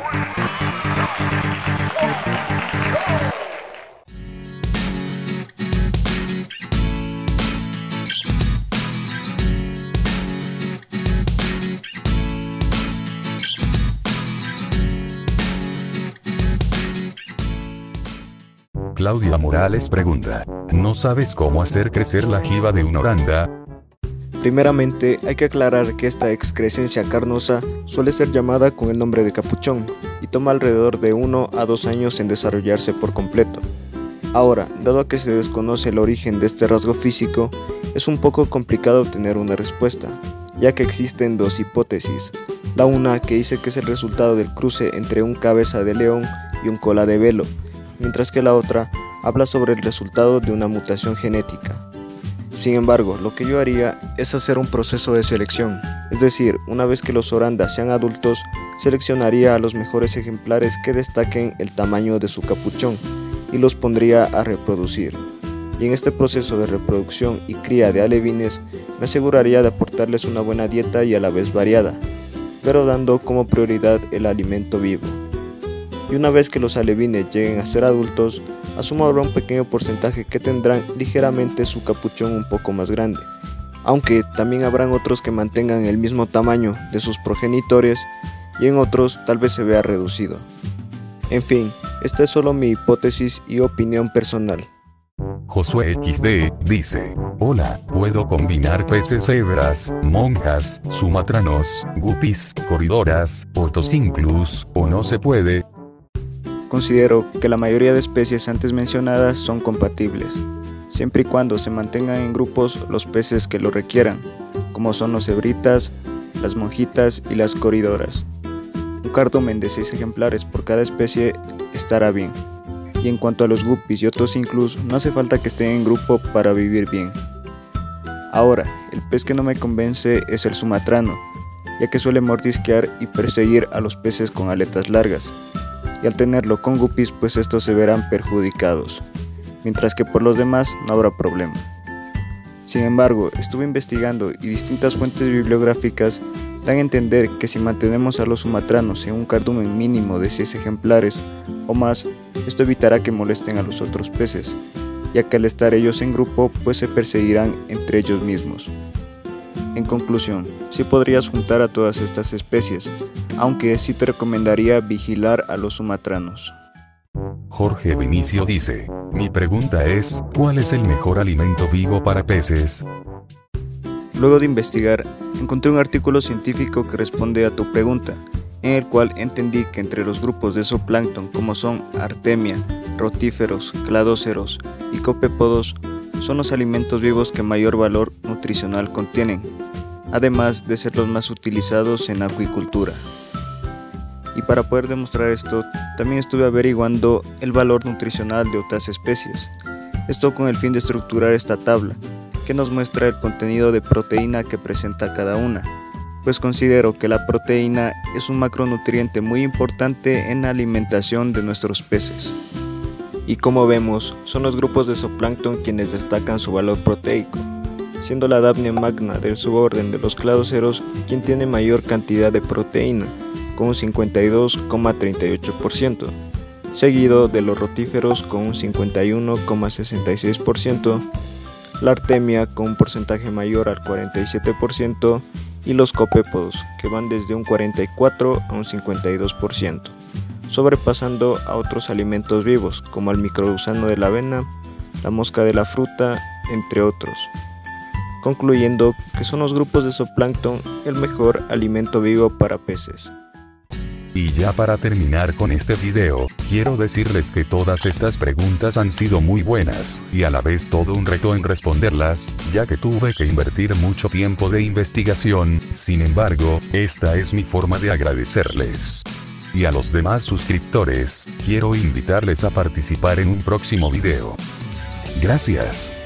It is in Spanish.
Claudia Morales pregunta, ¿no sabes cómo hacer crecer la jiba de una oranda? Primeramente, hay que aclarar que esta excrescencia carnosa suele ser llamada con el nombre de capuchón y toma alrededor de 1 a 2 años en desarrollarse por completo. Ahora, dado que se desconoce el origen de este rasgo físico, es un poco complicado obtener una respuesta, ya que existen dos hipótesis. La una que dice que es el resultado del cruce entre un cabeza de león y un cola de velo, mientras que la otra habla sobre el resultado de una mutación genética. Sin embargo, lo que yo haría es hacer un proceso de selección, es decir, una vez que los orandas sean adultos, seleccionaría a los mejores ejemplares que destaquen el tamaño de su capuchón y los pondría a reproducir. Y en este proceso de reproducción y cría de alevines, me aseguraría de aportarles una buena dieta y a la vez variada, pero dando como prioridad el alimento vivo. Y una vez que los alevines lleguen a ser adultos, asumo habrá un pequeño porcentaje que tendrán ligeramente su capuchón un poco más grande, aunque también habrán otros que mantengan el mismo tamaño de sus progenitores y en otros tal vez se vea reducido. En fin, esta es solo mi hipótesis y opinión personal. Josué XD dice, hola, ¿puedo combinar peces cebras, monjas, sumatranos, guppies, corridoras, otocinclus, o no se puede? Considero que la mayoría de especies antes mencionadas son compatibles, siempre y cuando se mantengan en grupos los peces que lo requieran, como son los cebritas, las monjitas y las corridoras. Un cardumen de 6 ejemplares por cada especie estará bien. Y en cuanto a los guppies y otocinclus, no hace falta que estén en grupo para vivir bien. Ahora, el pez que no me convence es el sumatrano, ya que suele mordisquear y perseguir a los peces con aletas largas, y al tenerlo con guppies pues estos se verán perjudicados, mientras que por los demás no habrá problema. Sin embargo, estuve investigando y distintas fuentes bibliográficas dan a entender que si mantenemos a los sumatranos en un cardumen mínimo de 6 ejemplares o más, esto evitará que molesten a los otros peces, ya que al estar ellos en grupo pues se perseguirán entre ellos mismos. En conclusión, sí podrías juntar a todas estas especies, aunque sí te recomendaría vigilar a los sumatranos. Jorge Vinicio dice, mi pregunta es, ¿cuál es el mejor alimento vivo para peces? Luego de investigar, encontré un artículo científico que responde a tu pregunta, en el cual entendí que entre los grupos de zooplancton como son artemia, rotíferos, cladóceros y copépodos, son los alimentos vivos que mayor valor nutricional contienen, además de ser los más utilizados en acuicultura. Y para poder demostrar esto, también estuve averiguando el valor nutricional de otras especies, esto con el fin de estructurar esta tabla, que nos muestra el contenido de proteína que presenta cada una, pues considero que la proteína es un macronutriente muy importante en la alimentación de nuestros peces. Y como vemos, son los grupos de zooplancton quienes destacan su valor proteico, siendo la Daphnia magna del suborden de los cladóceros quien tiene mayor cantidad de proteína, con un 52,38%, seguido de los rotíferos con un 51,66%, la artemia con un porcentaje mayor al 47% y los copépodos que van desde un 44 a un 52%, sobrepasando a otros alimentos vivos como el microgusano de la avena, la mosca de la fruta, entre otros, concluyendo que son los grupos de zooplancton el mejor alimento vivo para peces. Y ya para terminar con este video, quiero decirles que todas estas preguntas han sido muy buenas, y a la vez todo un reto en responderlas, ya que tuve que invertir mucho tiempo de investigación. Sin embargo, esta es mi forma de agradecerles. Y a los demás suscriptores, quiero invitarles a participar en un próximo video. Gracias.